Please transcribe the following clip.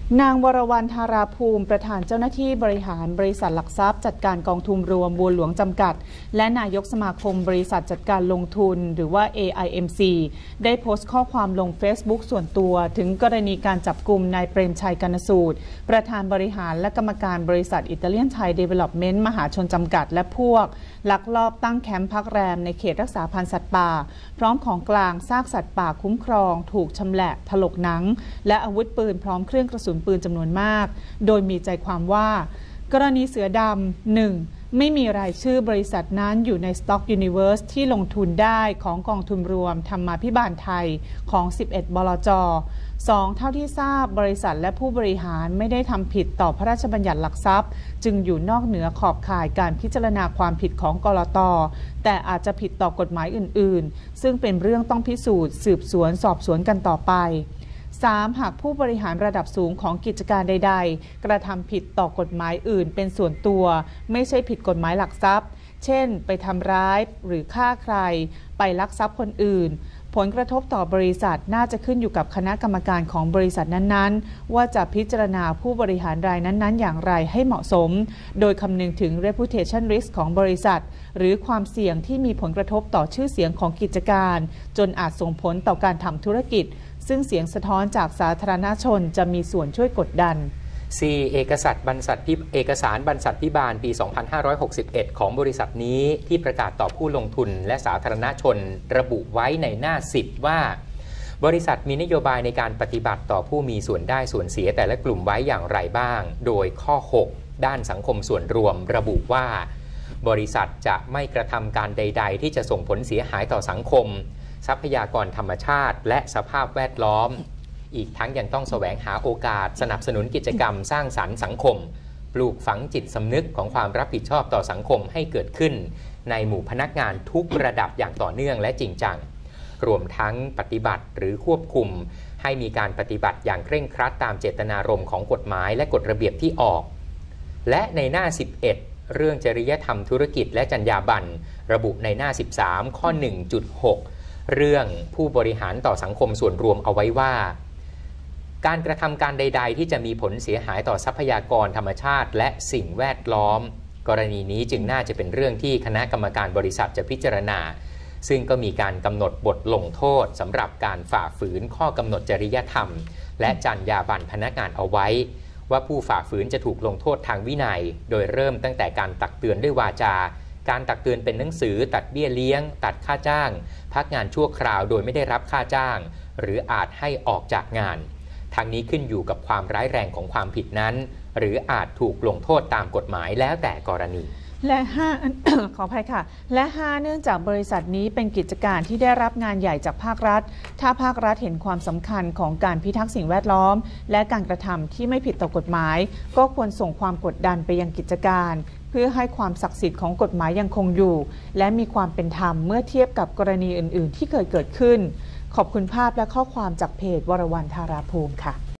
นางวรวรรณ ธาราภูมิประธานเจ้าหน้าที่บริหารบริษัทหลักทรัพย์จัดการกองทุนรวมบัวหลวงจำกัดและนายกสมาคมบริษัทจัดการลงทุนหรือว่า AIMC ได้โพสต์ข้อความลง Facebook ส่วนตัวถึงกรณีการจับกุมนายเปรมชัย กนสูตรประธานบริหารและกรรมการบริษัทอิตาเลียนไทยเดเวล็อปเมนต์มหาชนจำกัดและพวกลักลอบตั้งแคมป์พักแรมในเขตรักษาพันธุ์สัตว์ป่าพร้อมของกลางซากสัตว์ป่าคุ้มครองถูกชำแหละถลกหนังและอาวุธปืนพร้อมเครื่องกระสุนปืนจำนวนมากโดยมีใจความว่ากรณีเสือดำ 1. ไม่มีรายชื่อบริษัทนั้นอยู่ใน Stock Universe ที่ลงทุนได้ของกองทุนรวมธรรมาภิบาลไทยของ 11 บลจ. 2. เท่าที่ทราบบริษัทและผู้บริหารไม่ได้ทำผิดต่อพระราชบัญญัติหลักทรัพย์จึงอยู่นอกเหนือขอบข่ายการพิจารณาความผิดของกลต.แต่อาจจะผิดต่อกฎหมายอื่นๆซึ่งเป็นเรื่องต้องพิสูจน์สืบสวนสอบสวนกันต่อไป3. หากผู้บริหารระดับสูงของกิจการใดๆกระทำผิดต่อกฎหมายอื่นเป็นส่วนตัวไม่ใช่ผิดกฎหมายหลักทรัพย์เช่นไปทำร้ายหรือฆ่าใครไปลักทรัพย์คนอื่นผลกระทบต่อบริษัทน่าจะขึ้นอยู่กับคณะกรรมการของบริษัทนั้นๆว่าจะพิจารณาผู้บริหารรายนั้นๆอย่างไรให้เหมาะสมโดยคำนึงถึง reputation risk ของบริษัทหรือความเสี่ยงที่มีผลกระทบต่อชื่อเสียงของกิจการจนอาจส่งผลต่อการทำธุรกิจซึ่งเสียงสะท้อนจากสาธารณชนจะมีส่วนช่วยกดดัน 4. เอกสารบรรษัทพิบาลปี 2561 ของบริษัทนี้ที่ประกาศต่อผู้ลงทุนและสาธารณชนระบุไว้ในหน้า 10 ว่าบริษัทมีนโยบายในการปฏิบัติต่อผู้มีส่วนได้ส่วนเสียแต่ละกลุ่มไว้อย่างไรบ้างโดยข้อ 6 ด้านสังคมส่วนรวมระบุว่าบริษัทจะไม่กระทำการใดๆที่จะส่งผลเสียหายต่อสังคมทรัพยากรธรรมชาติและสภาพแวดล้อมอีกทั้งยังต้องแสวงหาโอกาสสนับสนุนกิจกรรมสร้างสรรค์สังคมปลูกฝังจิตสำนึกของความรับผิดชอบต่อสังคมให้เกิดขึ้นในหมู่พนักงานทุกระดับอย่างต่อเนื่องและจริงจังรวมทั้งปฏิบัติหรือควบคุมให้มีการปฏิบัติอย่างเคร่งครัดตามเจตนารมณ์ของกฎหมายและกฎระเบียบที่ออกและในหน้า 11 เรื่องจริยธรรมธุรกิจและจรรยาบรรณระบุในหน้า 13 ข้อ 1.6 เรื่องผู้บริหารต่อสังคมส่วนรวมเอาไว้ว่าการกระทำการใดๆที่จะมีผลเสียหายต่อทรัพยากรธรรมชาติและสิ่งแวดล้อมกรณีนี้จึงน่าจะเป็นเรื่องที่คณะกรรมการบริษัทจะพิจารณาซึ่งก็มีการกำหนดบทลงโทษสำหรับการฝ่าฝืนข้อกำหนดจริยธรรมและจรรยาบรรณพนักงานเอาไว้ว่าผู้ฝ่าฝืนจะถูกลงโทษทางวินัยโดยเริ่มตั้งแต่การตักเตือนด้วยวาจาการตักเตือนเป็นหนังสือตัดเบี้ยเลี้ยงตัดค่าจ้างพักงานชั่วคราวโดยไม่ได้รับค่าจ้างหรืออาจให้ออกจากงานทั้งนี้ขึ้นอยู่กับความร้ายแรงของความผิดนั้นหรืออาจถูกลงโทษตามกฎหมายแล้วแต่กรณีและ5 ขออภัยค่ะและ 5 เนื่องจากบริษัทนี้เป็นกิจการที่ได้รับงานใหญ่จากภาครัฐถ้าภาครัฐเห็นความสำคัญของการพิทักษ์สิ่งแวดล้อมและการกระทำที่ไม่ผิดต่อกฎหมายก็ควรส่งความกดดันไปยังกิจการเพื่อให้ความศักดิ์สิทธิ์ของกฎหมายยังคงอยู่และมีความเป็นธรรมเมื่อเทียบกับกรณีอื่นๆที่เคยเกิดขึ้นขอบคุณภาพและข้อความจากเพจวรวรรณ ธาราภูมิค่ะ